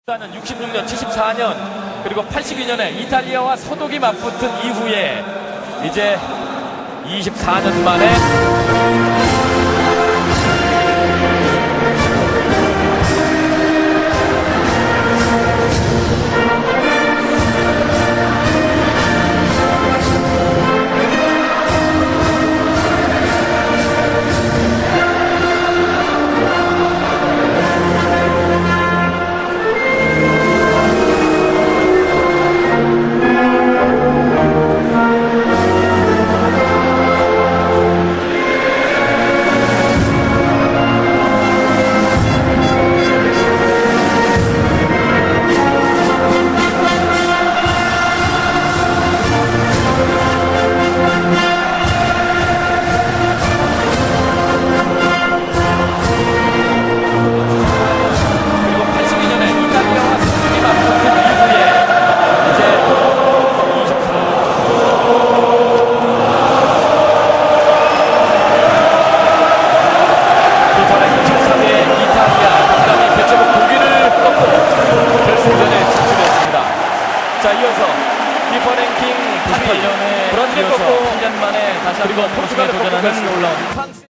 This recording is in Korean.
66년, 74년, 그리고 82년에 이탈리아와 서독이 맞붙은 이후에 이제 24년 만에 자, 이어서 피파 랭킹 8위 브라질을 꺾고 1년 만에 다시 한번 포르투갈을 꺾고 올라온